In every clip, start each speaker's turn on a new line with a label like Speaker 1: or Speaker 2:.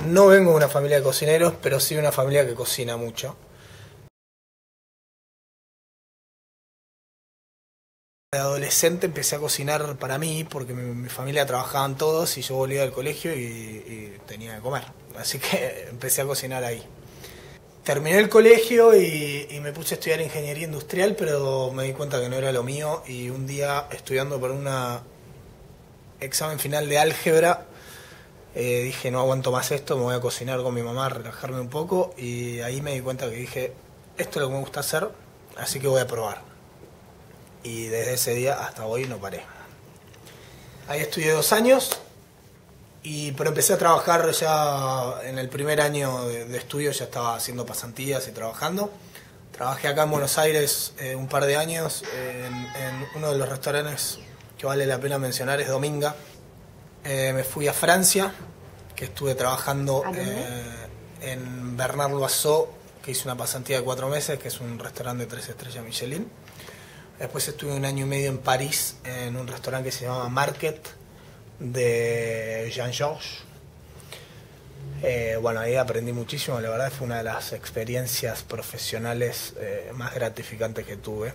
Speaker 1: No vengo de una familia de cocineros, pero sí de una familia que cocina mucho. De adolescente empecé a cocinar para mí porque mi familia trabajaban todos y yo volvía del colegio y tenía que comer. Así que empecé a cocinar ahí. Terminé el colegio y me puse a estudiar ingeniería industrial, pero me di cuenta que no era lo mío y un día estudiando para un examen final de álgebra dije no aguanto más esto, me voy a cocinar con mi mamá, relajarme un poco y ahí me di cuenta que dije esto es lo que me gusta hacer, así que voy a probar. Y desde ese día hasta hoy no paré. Ahí estudié 2 años, pero empecé a trabajar ya en el primer año de estudio, ya estaba haciendo pasantías y trabajando. Trabajé acá en Buenos Aires un par de años en uno de los restaurantes que vale la pena mencionar, es Dominga. Me fui a Francia, que estuve trabajando en Bernard Loiseau, que hice una pasantía de 4 meses, que es un restaurante de 3 estrellas Michelin. Después estuve 1 año y medio en París, en un restaurante que se llama Market, de Jean-Georges. Bueno, ahí aprendí muchísimo, la verdad fue una de las experiencias profesionales más gratificantes que tuve.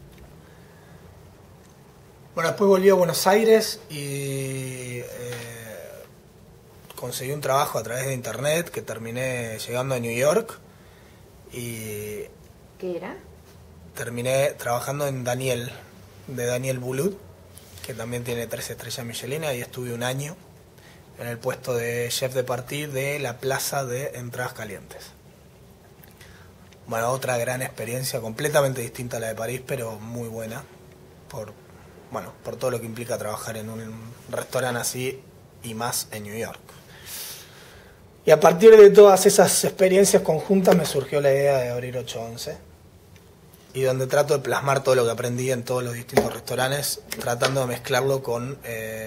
Speaker 1: Bueno, después volví a Buenos Aires y conseguí un trabajo a través de internet que terminé llegando a New York y...
Speaker 2: ¿Qué era?
Speaker 1: Terminé trabajando en Daniel, de Daniel Boulud, que también tiene 3 estrellas Michelin, y estuve 1 año en el puesto de chef de partie de la plaza de entradas calientes. Bueno, otra gran experiencia, completamente distinta a la de París, pero muy buena, por todo lo que implica trabajar en un restaurante así y más en New York. Y a partir de todas esas experiencias conjuntas me surgió la idea de abrir 811. Y donde trato de plasmar todo lo que aprendí en todos los distintos restaurantes, tratando de mezclarlo con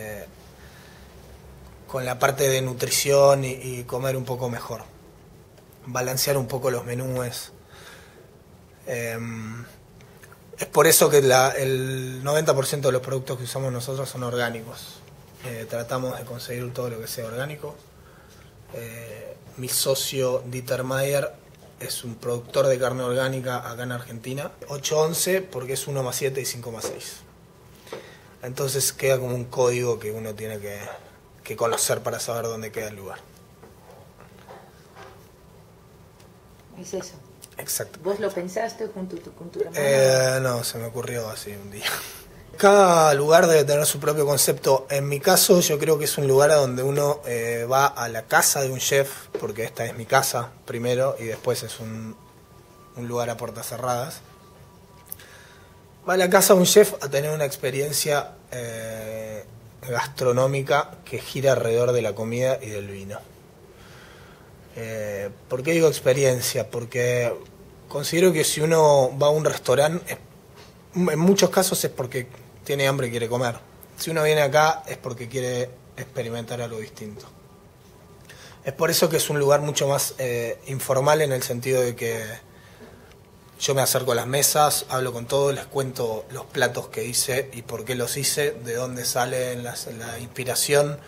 Speaker 1: la parte de nutrición y comer un poco mejor. Balancear un poco los menús. Es por eso que el 90% de los productos que usamos nosotros son orgánicos. Tratamos de conseguir todo lo que sea orgánico. Mi socio Dieter Mayer es un productor de carne orgánica acá en Argentina. 811 porque es 1 más 7 y 5 más 6. Entonces queda como un código que uno tiene que conocer para saber dónde queda el lugar.
Speaker 2: Es eso.
Speaker 1: Exacto.
Speaker 2: ¿Vos lo pensaste con tu hermana?
Speaker 1: No, se me ocurrió así un día. Cada lugar debe tener su propio concepto. En mi caso yo creo que es un lugar a donde uno va a la casa de un chef, porque esta es mi casa primero y después es un lugar a puertas cerradas. Va a la casa de un chef a tener una experiencia gastronómica que gira alrededor de la comida y del vino. ¿Por qué digo experiencia? Porque considero que si uno va a un restaurante, en muchos casos es porque tiene hambre y quiere comer. Si uno viene acá es porque quiere experimentar algo distinto. Es por eso que es un lugar mucho más informal, en el sentido de que yo me acerco a las mesas, hablo con todos, les cuento los platos que hice y por qué los hice, de dónde sale la inspiración.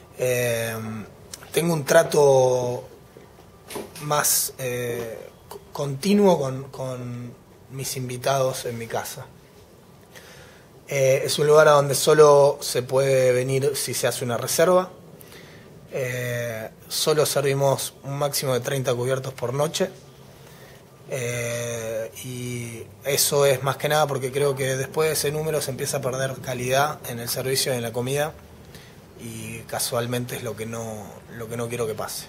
Speaker 1: Tengo un trato más continuo con mis invitados en mi casa. Es un lugar a donde solo se puede venir si se hace una reserva. Solo servimos un máximo de 30 cubiertos por noche. Y eso es más que nada porque creo que después de ese número se empieza a perder calidad en el servicio y en la comida, y casualmente es lo que no quiero que pase.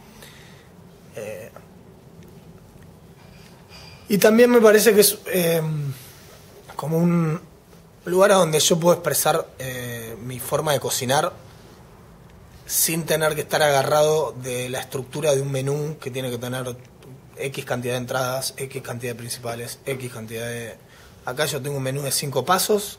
Speaker 1: Y también me parece que es como un lugar a donde yo puedo expresar mi forma de cocinar sin tener que estar agarrado de la estructura de un menú que tiene que tener X cantidad de entradas, X cantidad de principales, X cantidad de... Acá yo tengo un menú de 5 pasos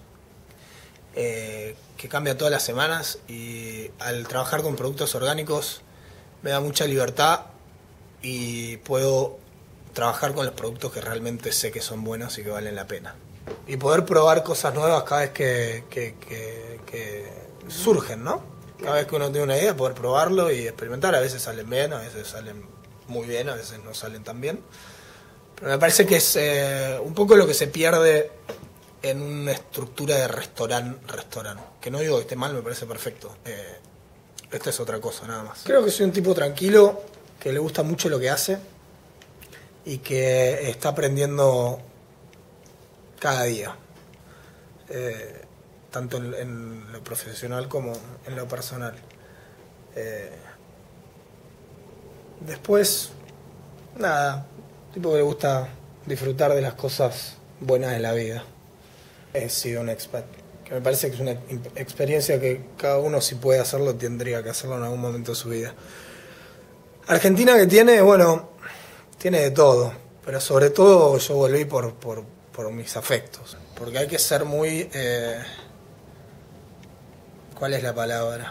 Speaker 1: que cambia todas las semanas, y al trabajar con productos orgánicos me da mucha libertad y puedo trabajar con los productos que realmente sé que son buenos y que valen la pena. Y poder probar cosas nuevas cada vez que surgen, ¿no? Cada vez que uno tiene una idea, poder probarlo y experimentar. A veces salen bien, a veces salen muy bien, a veces no salen tan bien. Pero me parece que es un poco lo que se pierde en una estructura de restaurante. Que no digo que esté mal, me parece perfecto. Esta es otra cosa, nada más. Creo que soy un tipo tranquilo, que le gusta mucho lo que hace y que está aprendiendo cada día. Tanto en lo profesional como en lo personal. Después, nada, tipo que le gusta disfrutar de las cosas buenas de la vida. He sido un expat, que me parece que es una experiencia que cada uno, si puede hacerlo, tendría que hacerlo en algún momento de su vida. Argentina, que tiene, bueno, tiene de todo, pero sobre todo yo volví por mis afectos, porque hay que ser muy... ¿cuál es la palabra?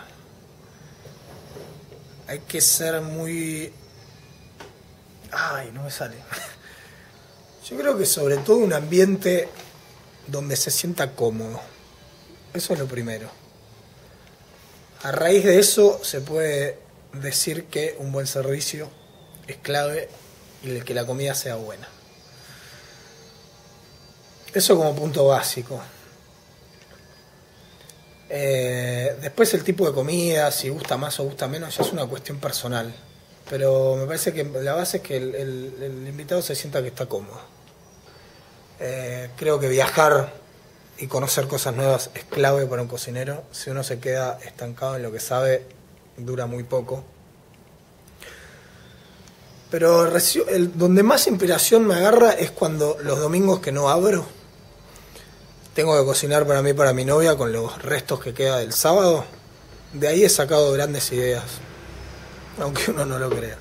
Speaker 1: Hay que ser muy... Ay, no me sale. Yo creo que sobre todo un ambiente donde se sienta cómodo. Eso es lo primero. A raíz de eso se puede decir que un buen servicio es clave y que la comida sea buena. Eso como punto básico. Después el tipo de comida, si gusta más o gusta menos, ya es una cuestión personal. Pero me parece que la base es que el invitado se sienta que está cómodo. Creo que viajar y conocer cosas nuevas es clave para un cocinero. Si uno se queda estancado en lo que sabe, dura muy poco. Pero donde más inspiración me agarra es cuando los domingos que no abro, tengo que cocinar para mí y para mi novia con los restos que queda del sábado. De ahí he sacado grandes ideas, aunque uno no lo crea.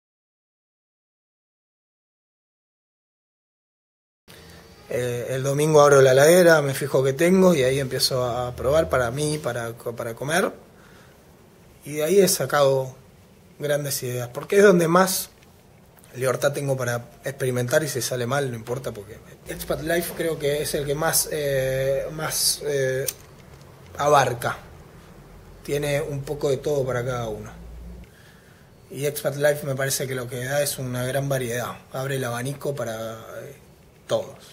Speaker 1: El domingo abro la heladera, me fijo qué tengo y ahí empiezo a probar para mí, para comer. Y de ahí he sacado grandes ideas, porque es donde más libertad tengo para experimentar, y si sale mal no importa, porque Expat Life creo que es el que más abarca. Tiene un poco de todo para cada uno. Y Expat Life me parece que lo que da es una gran variedad. Abre el abanico para todos.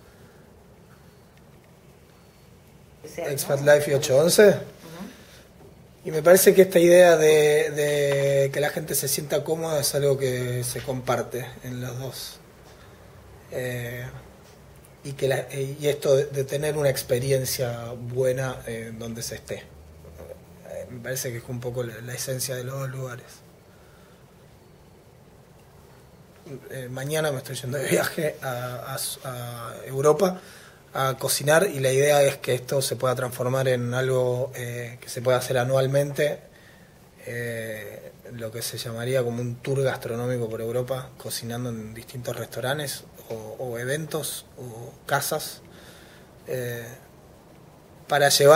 Speaker 1: Expat Life y 811. Y me parece que esta idea de que la gente se sienta cómoda es algo que se comparte en los dos. Y esto de tener una experiencia buena donde se esté. Me parece que es un poco la esencia de los dos lugares. Mañana me estoy yendo de viaje a Europa a cocinar, y la idea es que esto se pueda transformar en algo que se pueda hacer anualmente, lo que se llamaría como un tour gastronómico por Europa, cocinando en distintos restaurantes o eventos o casas, para llevar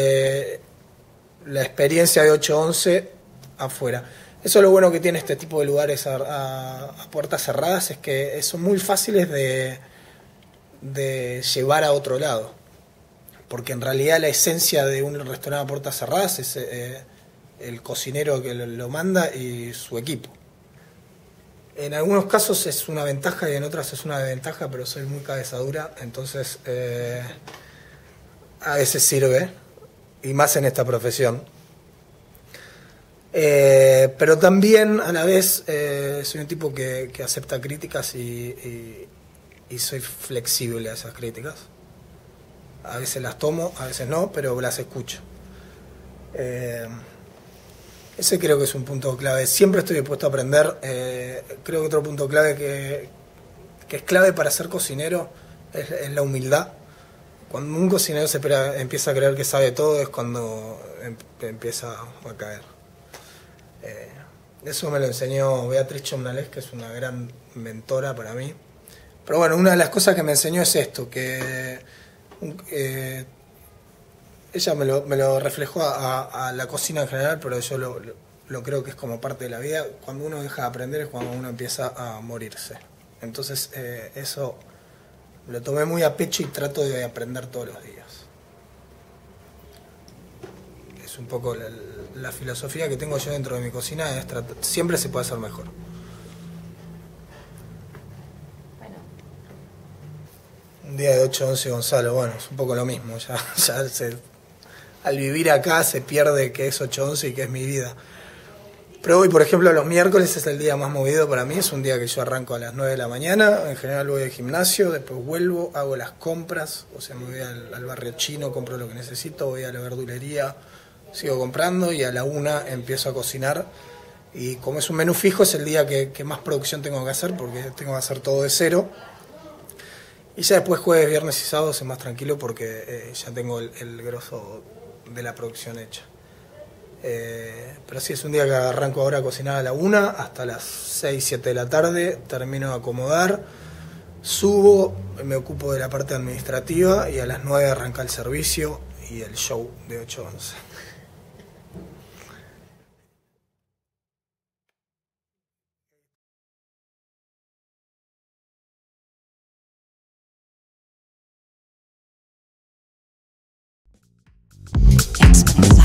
Speaker 1: la experiencia de 811 afuera. Eso es lo bueno que tiene este tipo de lugares a puertas cerradas, es que son muy fáciles de llevar a otro lado, porque en realidad la esencia de un restaurante a puertas cerradas es el cocinero que lo manda y su equipo. En algunos casos es una ventaja y en otras es una desventaja, pero soy muy cabeza dura, entonces a veces sirve, y más en esta profesión. Pero también a la vez soy un tipo que acepta críticas y soy flexible a esas críticas. A veces las tomo, a veces no, pero las escucho. Ese creo que es un punto clave. Siempre estoy dispuesto a aprender. Creo que otro punto clave que es clave para ser cocinero es la humildad. Cuando un cocinero empieza a creer que sabe todo, es cuando empieza a caer. Eso me lo enseñó Beatriz Chomnales, que es una gran mentora para mí. Pero bueno, una de las cosas que me enseñó es esto, que ella me lo reflejó a la cocina en general, pero yo lo creo que es como parte de la vida. Cuando uno deja de aprender es cuando uno empieza a morirse. Entonces eso lo tomé muy a pecho y trato de aprender todos los días. Es un poco la filosofía que tengo yo dentro de mi cocina es siempre se puede hacer mejor.
Speaker 2: Bueno.
Speaker 1: Un día de 8-11, Gonzalo, bueno, es un poco lo mismo. Al vivir acá se pierde qué es 8-11 y qué es mi vida. Pero hoy, por ejemplo, los miércoles es el día más movido para mí. Es un día que yo arranco a las 9 de la mañana. En general voy al gimnasio, después vuelvo, hago las compras. O sea, me voy al barrio chino, compro lo que necesito, voy a la verdulería, sigo comprando y a la 1 empiezo a cocinar. Y como es un menú fijo, es el día que más producción tengo que hacer porque tengo que hacer todo de cero. Y ya después jueves, viernes y sábado es más tranquilo porque ya tengo el grosso de la producción hecha. Pero sí, es un día que arranco ahora a cocinar a la 1 hasta las 6, 7 de la tarde, termino de acomodar, subo, me ocupo de la parte administrativa y a las 9 arranca el servicio y el show de 8-11.
Speaker 3: Exponential.